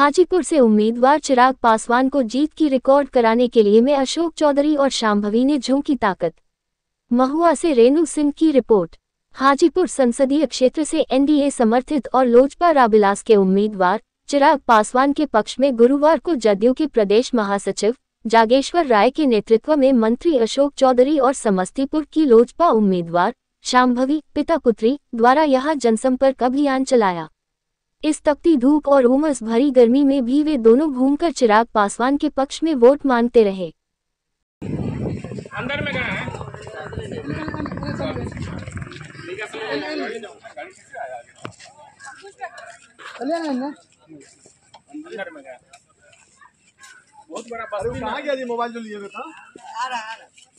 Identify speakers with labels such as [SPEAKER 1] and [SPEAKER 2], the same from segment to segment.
[SPEAKER 1] हाजीपुर से उम्मीदवार चिराग पासवान को जीत की रिकॉर्ड कराने के लिए में अशोक चौधरी और शांभवी ने झोंकी ताकत। महुआ से रेणु सिंह की रिपोर्ट। हाजीपुर संसदीय क्षेत्र से एनडीए समर्थित और लोजपा राबिलास के उम्मीदवार चिराग पासवान के पक्ष में गुरुवार को जदयू के प्रदेश महासचिव जागेश्वर राय के नेतृत्व में मंत्री अशोक चौधरी और समस्तीपुर की लोजपा उम्मीदवार शांभवी पिता पुत्री द्वारा यहां जनसंपर्क अभियान चलाया। इस तपती धूप और उमस भरी गर्मी में भी वे दोनों घूमकर चिराग पासवान के पक्ष में वोट मांगते रहे।
[SPEAKER 2] अंदर में गए हैं। अंदर में गए। बहुत बड़ा बात। कहाँ गया जी मोबाइल जो लिए था? आ रहा।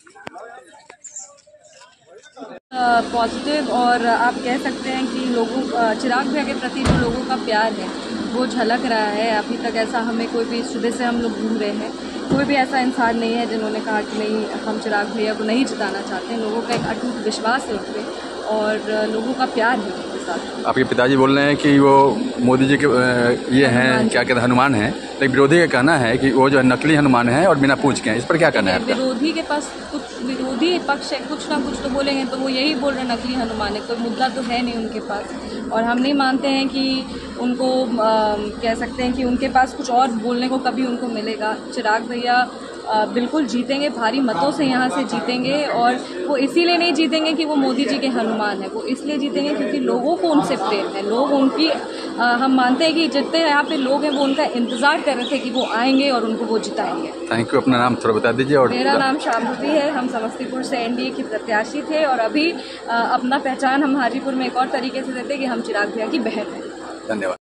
[SPEAKER 3] पॉजिटिव और आप कह सकते हैं कि लोगों चिराग भैया के प्रति जो लोगों का प्यार है वो झलक रहा है। अभी तक ऐसा हमें कोई भी सुबह से हम लोग घूम रहे हैं, कोई भी ऐसा इंसान नहीं है जिन्होंने कहा कि नहीं हम चिराग भैया को नहीं जिताना चाहते हैं। लोगों का एक अटूट विश्वास है उन पर और लोगों का प्यार है उनके साथ।
[SPEAKER 4] आपके पिताजी बोल रहे हैं कि वो मोदी जी के ये हैं क्या कहते हैं हनुमान हैं, लेकिन विरोधी का कहना है कि वो जो नकली हनुमान है और बिना पूछ के हैं। इस पर क्या कहना है?
[SPEAKER 3] विरोधी के पास कुछ विरोधी पक्ष है, कुछ ना कुछ तो बोलेंगे तो वो यही बोल रहे नकली हनुमान है। कोई मुद्दा तो है नहीं उनके पास और हम नहीं मानते हैं कि उनको कह सकते हैं कि उनके पास कुछ और बोलने को कभी उनको मिलेगा। चिराग भैया बिल्कुल जीतेंगे, भारी मतों से यहाँ से जीतेंगे और वो इसीलिए नहीं जीतेंगे कि वो मोदी जी के हनुमान है, वो इसलिए जीतेंगे क्योंकि लोगों को उनसे प्रेम है। लोग उनकी हम मानते हैं कि जितने यहाँ पे लोग हैं वो उनका इंतजार कर रहे थे कि वो आएंगे और उनको वो जिताएंगे।
[SPEAKER 4] Thank you. अपना नाम थोड़ा बता दीजिए। और
[SPEAKER 3] मेरा नाम शांभवी है। हम समस्तीपुर से एनडीए की प्रत्याशी थे और अभी अपना पहचान हम हाजीपुर में एक और तरीके से देते कि हम चिराग भैया की बहन हैं।
[SPEAKER 4] धन्यवाद।